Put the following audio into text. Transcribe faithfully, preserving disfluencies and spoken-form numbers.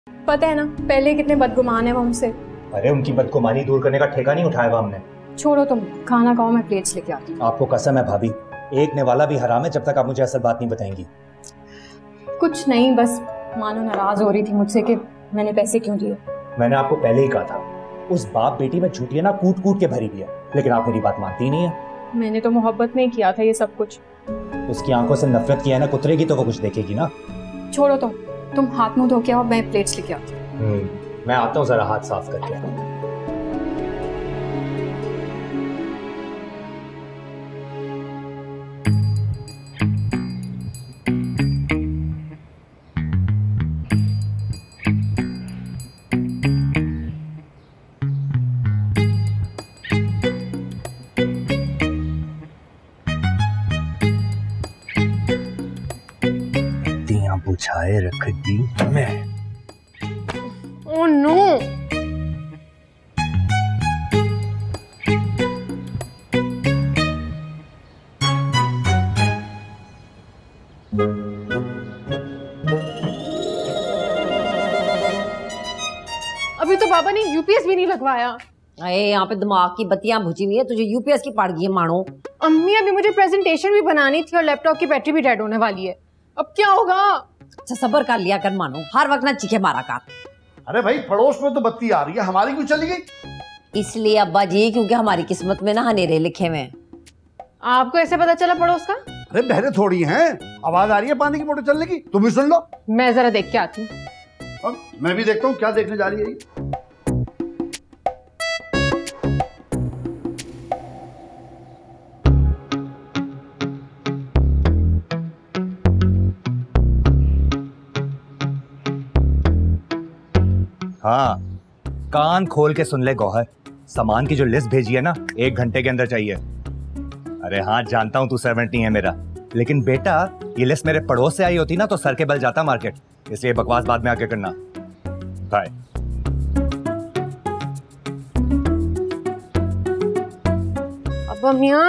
पता है ना पहले कितने बदगुमान है वो हमसे। अरे उनकी बदगुमानी दूर करने का ठेका नहीं उठाया हुआ हमने। छोड़ो तुम, खाना खाओ, मैं प्लेट्स लेके आती हूँ। आपको कसम है भाभी, एक निवाला भी हराम है जब तक आप मुझे असल बात नहीं बताएंगी। कुछ नहीं, बस मानो नाराज हो रही थी मुझसे कि मैंने पैसे क्यों दिए। मैंने आपको पहले ही कहा था, उस बाप बेटी में झूठियां ना कूट कूट के भरी भी है, लेकिन आप मेरी बात मानती नहीं है। मैंने तो मोहब्बत में ही किया था ये सब कुछ। उसकी आंखों से नफरत किया है ना कुतरेगी तो वो कुछ देखेगी ना। छोड़ो तुम तुम हाथ मुंह धो के आओ, मैं प्लेट्स लेके आती हूँ। मैं आता हूँ जरा हाथ साफ करके। बुझाए रख दी मैं। Oh no. अभी तो बाबा ने यूपीएस भी नहीं लगवाया। अरे यहाँ पे दिमाग की बत्तियां बुझी हुई है, तुझे यूपीएस की पड़ गई है मानो। अम्मी अभी मुझे प्रेजेंटेशन भी बनानी थी और लैपटॉप की बैटरी भी डेड होने वाली है, अब क्या होगा। अच्छा सब्र कर लिया कर मानो, हर वक्त ना चीखे मारा कर। अरे भाई पड़ोस में तो बत्ती आ रही है, हमारी क्यों चली गई? इसलिए अब्बा जी क्योंकि हमारी किस्मत में ना अंधेरे लिखे हुए हैं। आपको ऐसे पता चला पड़ोस का? अरे बहरे थोड़ी हैं, आवाज आ रही है पानी की मोटर चलने की, तुम भी सुन लो। मैं जरा देख के आती हूँ। मैं भी देखता हूँ क्या देखने जा रही है। हाँ, कान खोल के सुन ले गौहर, सामान की जो लिस्ट भेजी है ना एक घंटे के अंदर चाहिए। अरे हाँ जानता हूँ तू सर्वेंट नहीं है मेरा, लेकिन बेटा ये लिस्ट मेरे पड़ोस से आई होती ना तो सर के बल जाता मार्केट, इसलिए बकवास बाद में आके करना। बाय। अब मियां